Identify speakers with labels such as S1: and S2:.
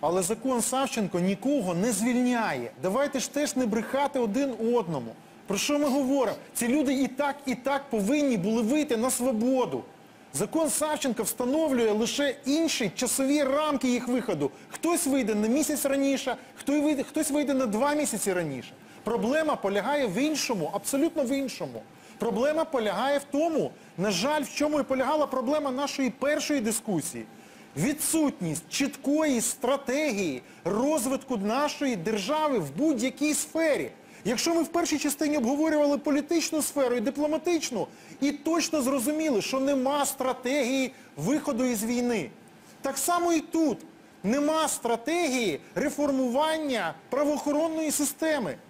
S1: Але закон Савченко нікого не звільняє. Давайте ж теж не брехати один одному. Про що ми говоримо? Ці люди і так повинні були вийти на свободу. Закон Савченко встановлює лише інші часові рамки їх виходу. Хтось вийде на місяць раніше, хтось вийде на 2 місяці раніше. Проблема полягає в іншому, абсолютно в іншому. Проблема полягає в тому, на жаль, в чому і полягала проблема нашої першої дискусії. Відсутність чіткої стратегії розвитку нашої держави в будь-якій сфері. Якщо ми в першій частині обговорювали політичну сферу і дипломатичну, і точно зрозуміли, що нема стратегії виходу із війни. Так само і тут. Нема стратегії реформування правоохоронної системи.